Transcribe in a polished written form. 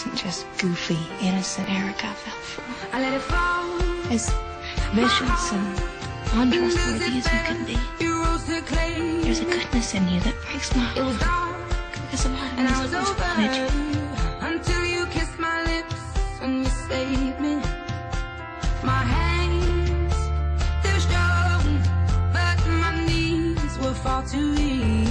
wasn't just goofy, innocent Erica I fell for. I let it fall. As vicious and untrustworthy as you can be, there's a goodness in you that breaks my heart. It was dark, Because of what and I I was was over wanted you. until you kissed my lips and you saved me. My hands, they're strong, but my knees were far too weak.